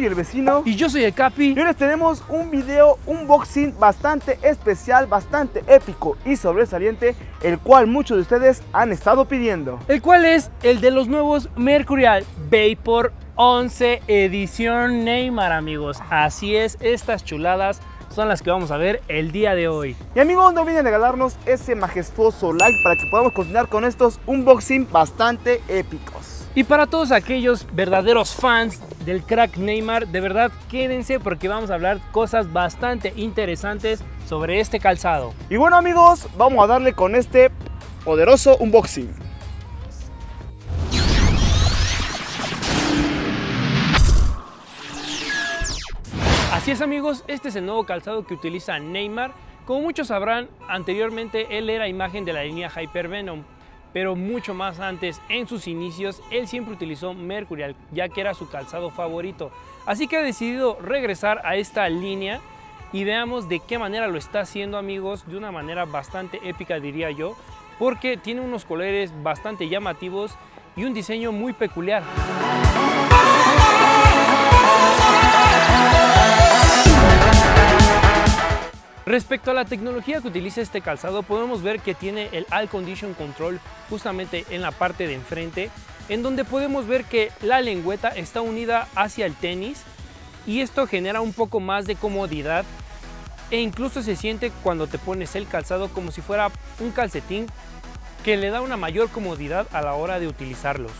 el vecino. Y yo soy el Capi. Y hoy les tenemos un video unboxing bastante especial, bastante épico y sobresaliente, el cual muchos de ustedes han estado pidiendo. El cual es el de los nuevos Mercurial Vapor 11 edición Neymar, amigos. Así es, estas chuladas son las que vamos a ver el día de hoy. Y amigos, no olviden regalarnos ese majestuoso like para que podamos continuar con estos unboxing bastante épicos. Y para todos aquellos verdaderos fans del crack Neymar, de verdad quédense porque vamos a hablar cosas bastante interesantes sobre este calzado. Y bueno amigos, vamos a darle con este poderoso unboxing. Así es amigos, este es el nuevo calzado que utiliza Neymar. Como muchos sabrán, anteriormente él era imagen de la línea Hypervenom, pero mucho más antes, en sus inicios, él siempre utilizó Mercurial, ya que era su calzado favorito. Así que ha decidido regresar a esta línea y veamos de qué manera lo está haciendo, amigos, de una manera bastante épica, diría yo, porque tiene unos colores bastante llamativos y un diseño muy peculiar. Respecto a la tecnología que utiliza este calzado, podemos ver que tiene el All Condition Control justamente en la parte de enfrente, en donde podemos ver que la lengüeta está unida hacia el tenis y esto genera un poco más de comodidad e incluso se siente cuando te pones el calzado como si fuera un calcetín, que le da una mayor comodidad a la hora de utilizarlos.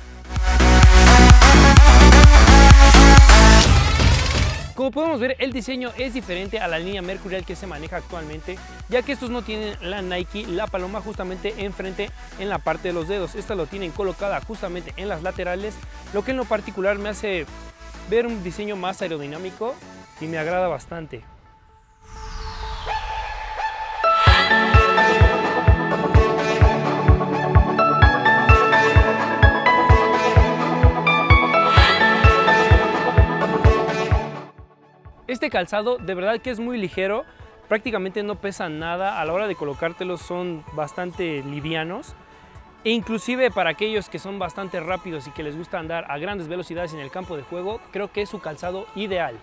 Como podemos ver, el diseño es diferente a la línea Mercurial que se maneja actualmente, ya que estos no tienen la Nike, la paloma justamente enfrente en la parte de los dedos. Esta lo tienen colocada justamente en las laterales, lo que en lo particular me hace ver un diseño más aerodinámico y me agrada bastante. Este calzado de verdad que es muy ligero, prácticamente no pesa nada, a la hora de colocártelos son bastante livianos e inclusive para aquellos que son bastante rápidos y que les gusta andar a grandes velocidades en el campo de juego, creo que es su calzado ideal.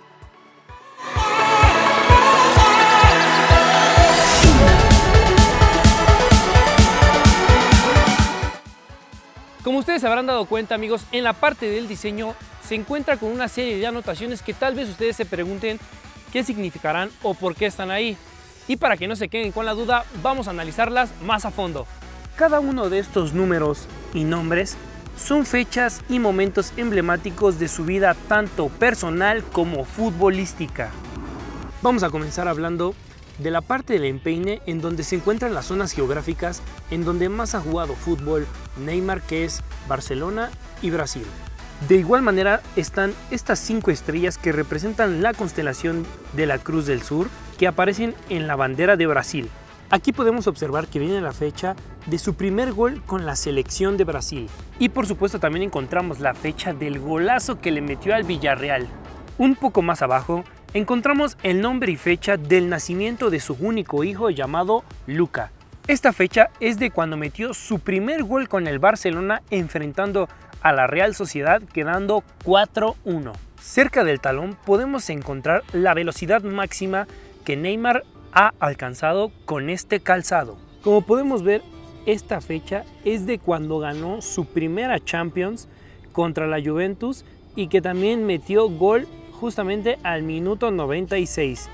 Como ustedes se habrán dado cuenta, amigos, en la parte del diseño se encuentra con una serie de anotaciones que tal vez ustedes se pregunten qué significarán o por qué están ahí. Y para que no se queden con la duda, vamos a analizarlas más a fondo. Cada uno de estos números y nombres son fechas y momentos emblemáticos de su vida, tanto personal como futbolística. Vamos a comenzar hablando de la parte del empeine, en donde se encuentran las zonas geográficas en donde más ha jugado fútbol Neymar, que es Barcelona y Brasil. De igual manera están estas 5 estrellas que representan la constelación de la Cruz del Sur, que aparecen en la bandera de Brasil. Aquí podemos observar que viene la fecha de su primer gol con la selección de Brasil. Y por supuesto también encontramos la fecha del golazo que le metió al Villarreal. Un poco más abajo encontramos el nombre y fecha del nacimiento de su único hijo llamado Luka. Esta fecha es de cuando metió su primer gol con el Barcelona enfrentando a la Real Sociedad, quedando 4-1. Cerca del talón podemos encontrar la velocidad máxima que Neymar ha alcanzado con este calzado. Como podemos ver, esta fecha es de cuando ganó su primera Champions contra la Juventus y que también metió gol justamente al minuto 96,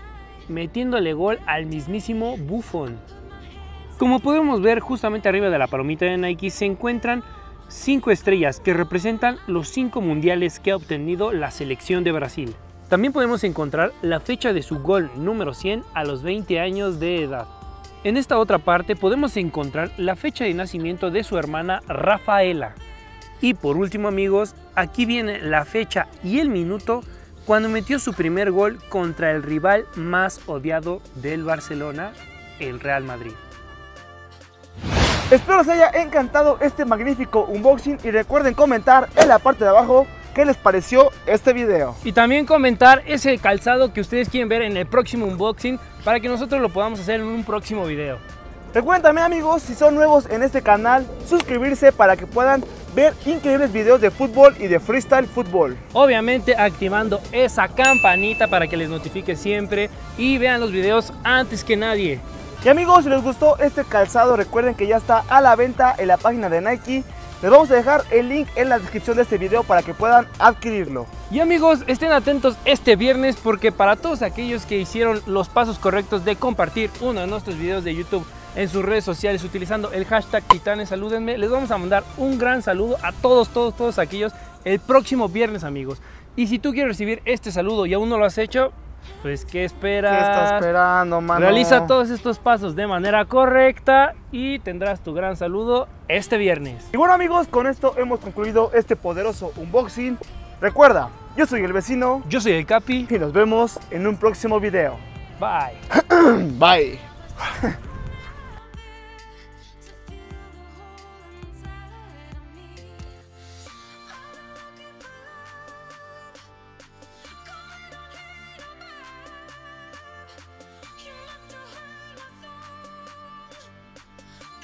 metiéndole gol al mismísimo Buffon. Como podemos ver, justamente arriba de la palomita de Nike se encuentran 5 estrellas que representan los 5 mundiales que ha obtenido la selección de Brasil. También podemos encontrar la fecha de su gol número 100 a los 20 años de edad. En esta otra parte podemos encontrar la fecha de nacimiento de su hermana Rafaela. Y por último, amigos, aquí viene la fecha y el minuto cuando metió su primer gol contra el rival más odiado del Barcelona, el Real Madrid. Espero les haya encantado este magnífico unboxing y recuerden comentar en la parte de abajo qué les pareció este video. Y también comentar ese calzado que ustedes quieren ver en el próximo unboxing para que nosotros lo podamos hacer en un próximo video. Recuerden también, amigos, si son nuevos en este canal, suscribirse para que puedan ver increíbles videos de fútbol y de freestyle fútbol. Obviamente activando esa campanita para que les notifique siempre y vean los videos antes que nadie. Y amigos, si les gustó este calzado, recuerden que ya está a la venta en la página de Nike. Les vamos a dejar el link en la descripción de este video para que puedan adquirirlo. Y amigos, estén atentos este viernes porque para todos aquellos que hicieron los pasos correctos de compartir uno de nuestros videos de YouTube en sus redes sociales utilizando el hashtag Titanes, salúdenme, les vamos a mandar un gran saludo a todos aquellos el próximo viernes, amigos. Y si tú quieres recibir este saludo y aún no lo has hecho, pues ¿qué esperas? ¿Qué estás esperando, mano? Realiza todos estos pasos de manera correcta y tendrás tu gran saludo este viernes. Y bueno amigos, con esto hemos concluido este poderoso unboxing. Recuerda, yo soy el vecino. Yo soy el Capi. Y nos vemos en un próximo video. Bye. Bye.